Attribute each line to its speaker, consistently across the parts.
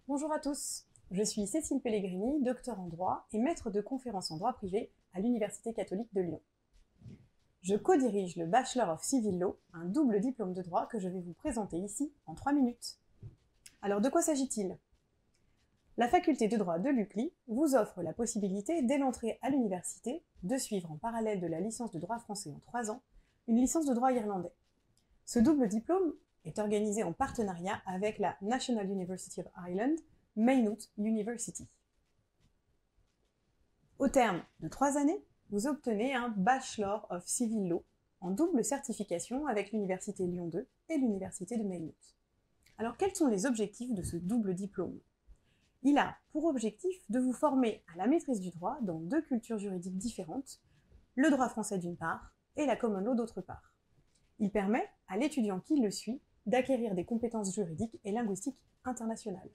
Speaker 1: Bonjour à tous, je suis Cécile Pellegrini, docteur en droit et maître de conférences en droit privé à l'Université catholique de Lyon. Je co-dirige le Bachelor of Civil Law, un double diplôme de droit que je vais vous présenter ici en 3 minutes. Alors de quoi s'agit-il? La faculté de droit de l'UCLI vous offre la possibilité, dès l'entrée à l'université, de suivre en parallèle de la licence de droit français en 3 ans, une licence de droit irlandais. Ce double diplôme est organisé en partenariat avec la National University of Ireland, Maynooth University. Au terme de 3 années, vous obtenez un Bachelor of Civil Law en double certification avec l'Université Lyon 2 et l'Université de Maynooth. Alors quels sont les objectifs de ce double diplôme? Il a pour objectif de vous former à la maîtrise du droit dans 2 cultures juridiques différentes, le droit français d'une part et la common law d'autre part. Il permet à l'étudiant qui le suit d'acquérir des compétences juridiques et linguistiques internationales.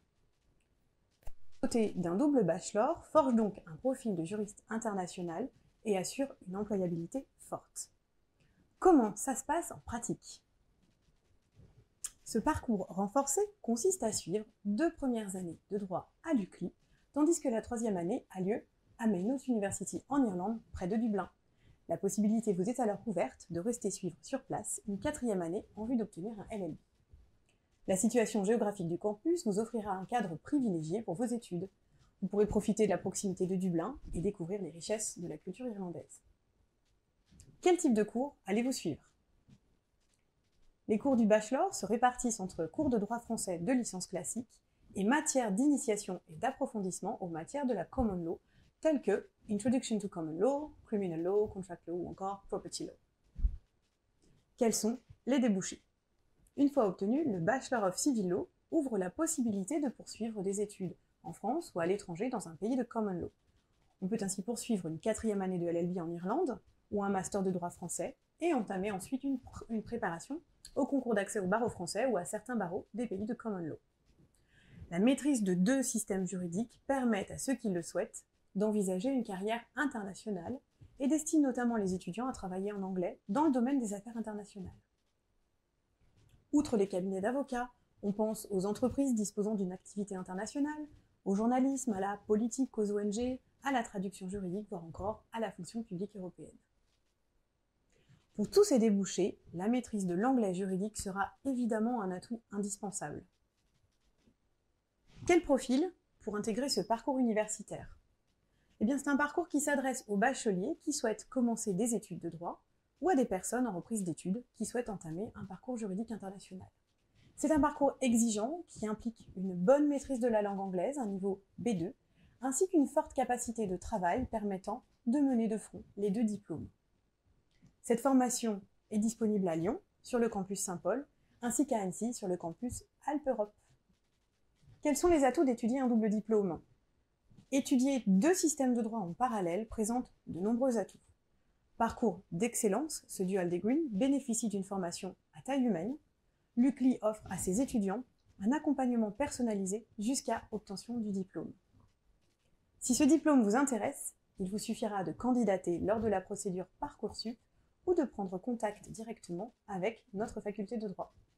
Speaker 1: Doté d'un double bachelor, forge donc un profil de juriste international et assure une employabilité forte. Comment ça se passe en pratique? Ce parcours renforcé consiste à suivre 2 premières années de droit à l'UCLI, tandis que la 3e année a lieu à Maynooth University en Irlande, près de Dublin. La possibilité vous est alors ouverte de rester suivre sur place une 4e année en vue d'obtenir un LLB. La situation géographique du campus vous offrira un cadre privilégié pour vos études. Vous pourrez profiter de la proximité de Dublin et découvrir les richesses de la culture irlandaise. Quel type de cours allez-vous suivre? Les cours du bachelor se répartissent entre cours de droit français de licence classique et matières d'initiation et d'approfondissement aux matières de la common law, telles que Introduction to Common Law, Criminal Law, Contract Law ou encore Property Law. Quels sont les débouchés? Une fois obtenu, le Bachelor of Civil Law ouvre la possibilité de poursuivre des études en France ou à l'étranger dans un pays de Common Law. On peut ainsi poursuivre une 4e année de LLB en Irlande ou un master de droit français et entamer ensuite une préparation au concours d'accès au barreau français ou à certains barreaux des pays de Common Law. La maîtrise de 2 systèmes juridiques permet à ceux qui le souhaitent d'envisager une carrière internationale et destine notamment les étudiants à travailler en anglais dans le domaine des affaires internationales. Outre les cabinets d'avocats, on pense aux entreprises disposant d'une activité internationale, au journalisme, à la politique, aux ONG, à la traduction juridique, voire encore à la fonction publique européenne. Pour tous ces débouchés, la maîtrise de l'anglais juridique sera évidemment un atout indispensable. Quel profil pour intégrer ce parcours universitaire? Eh bien, c'est un parcours qui s'adresse aux bacheliers qui souhaitent commencer des études de droit ou à des personnes en reprise d'études qui souhaitent entamer un parcours juridique international. C'est un parcours exigeant qui implique une bonne maîtrise de la langue anglaise, un niveau B2, ainsi qu'une forte capacité de travail permettant de mener de front les 2 diplômes. Cette formation est disponible à Lyon, sur le campus Saint-Paul, ainsi qu'à Annecy, sur le campus Alpe-Europe. Quels sont les atouts d'étudier un double diplôme? Étudier 2 systèmes de droit en parallèle présente de nombreux atouts. Parcours d'excellence, ce dual degree bénéficie d'une formation à taille humaine. L'UCLI offre à ses étudiants un accompagnement personnalisé jusqu'à obtention du diplôme. Si ce diplôme vous intéresse, il vous suffira de candidater lors de la procédure Parcoursup ou de prendre contact directement avec notre faculté de droit.